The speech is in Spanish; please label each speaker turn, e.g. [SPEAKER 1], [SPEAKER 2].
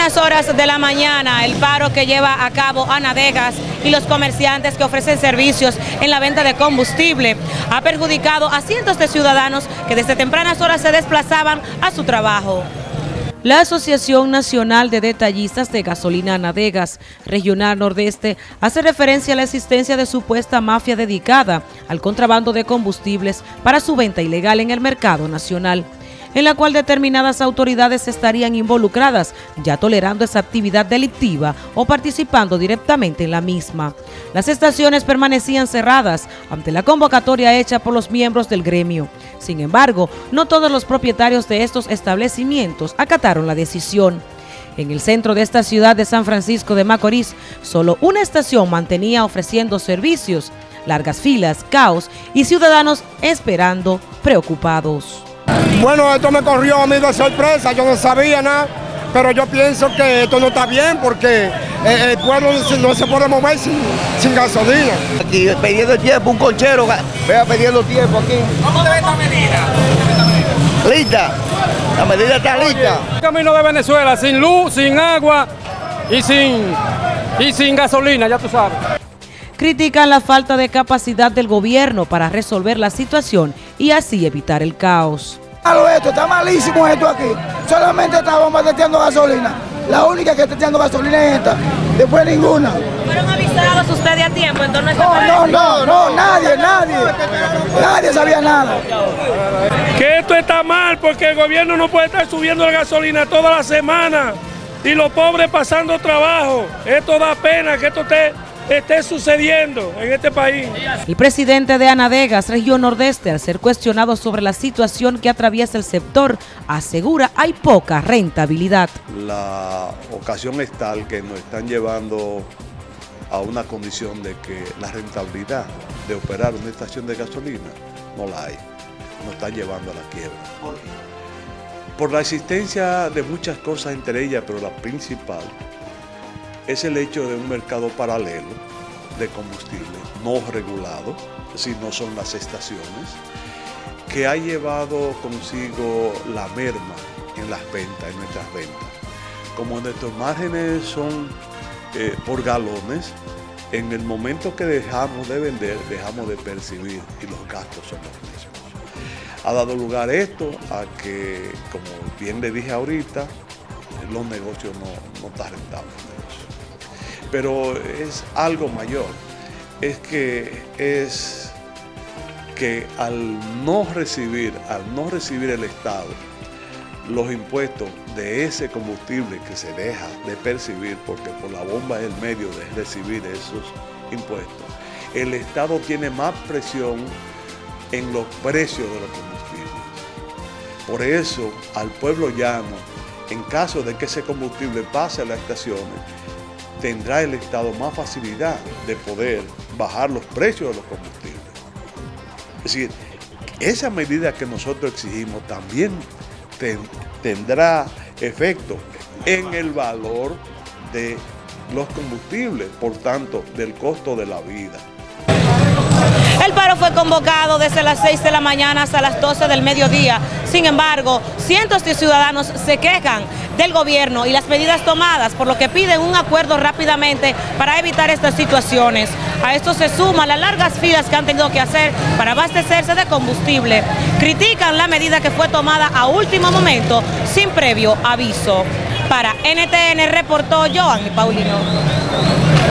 [SPEAKER 1] tempranas horas de la mañana, el paro que lleva a cabo Anadegas y los comerciantes que ofrecen servicios en la venta de combustible ha perjudicado a cientos de ciudadanos que desde tempranas horas se desplazaban a su trabajo. La Asociación Nacional de Detallistas de Gasolina Anadegas, Regional Nordeste, hace referencia a la existencia de supuesta mafia dedicada al contrabando de combustibles para su venta ilegal en el mercado nacional, en la cual determinadas autoridades estarían involucradas, ya tolerando esa actividad delictiva o participando directamente en la misma. Las estaciones permanecían cerradas ante la convocatoria hecha por los miembros del gremio. Sin embargo, no todos los propietarios de estos establecimientos acataron la decisión. En el centro de esta ciudad de San Francisco de Macorís, solo una estación mantenía ofreciendo servicios, largas filas, caos y ciudadanos esperando preocupados.
[SPEAKER 2] Bueno, esto me corrió a mí de sorpresa, yo no sabía nada, pero yo pienso que esto no está bien porque el pueblo no se puede mover sin gasolina.
[SPEAKER 3] Aquí pidiendo tiempo, un conchero, vea pidiendo tiempo aquí.
[SPEAKER 4] ¿Cómo debe esta medida?
[SPEAKER 3] Lista, la medida está lista.
[SPEAKER 4] El camino de Venezuela sin luz, sin agua y sin gasolina, ya tú sabes.
[SPEAKER 1] Critican la falta de capacidad del gobierno para resolver la situación y así evitar el caos.
[SPEAKER 5] Esto está malísimo esto aquí. Solamente estábamos testeando gasolina. La única que está testeando gasolina es esta. Después ninguna.
[SPEAKER 1] ¿Fueron avisados ustedes a tiempo en torno a esta
[SPEAKER 5] No, nadie sabía nada.
[SPEAKER 6] Que esto está mal porque el gobierno no puede estar subiendo la gasolina toda la semana y los pobres pasando trabajo. Esto da pena que esto esté sucediendo en este país.
[SPEAKER 1] El presidente de Anadegas, Región Nordeste, al ser cuestionado sobre la situación que atraviesa el sector, asegura hay poca rentabilidad.
[SPEAKER 7] La ocasión es tal que nos están llevando a una condición de que la rentabilidad de operar una estación de gasolina no la hay. Nos están llevando a la quiebra. Por la existencia de muchas cosas entre ellas, pero la principal es el hecho de un mercado paralelo de combustible no regulado, es decir, no son las estaciones, que ha llevado consigo la merma en las ventas, en nuestras ventas. Como nuestros márgenes son por galones, en el momento que dejamos de vender, dejamos de percibir y los gastos son los mismos. Ha dado lugar esto a que, como bien le dije ahorita, los negocios no están rentables. Pero es algo mayor, es que al no recibir el Estado los impuestos de ese combustible que se deja de percibir, porque por la bomba es el medio de recibir esos impuestos, el Estado tiene más presión en los precios de los combustibles. Por eso, al pueblo llano, en caso de que ese combustible pase a las estaciones, tendrá el Estado más facilidad de poder bajar los precios de los combustibles. Es decir, esa medida que nosotros exigimos también tendrá efecto en el valor de los combustibles, por tanto, del costo de la vida.
[SPEAKER 1] El paro fue convocado desde las 6 de la mañana hasta las 12 del mediodía. Sin embargo, cientos de ciudadanos se quejan del gobierno y las medidas tomadas, por lo que piden un acuerdo rápidamente para evitar estas situaciones. A esto se suman las largas filas que han tenido que hacer para abastecerse de combustible. Critican la medida que fue tomada a último momento, sin previo aviso. Para NTN reportó Joanny Paulino.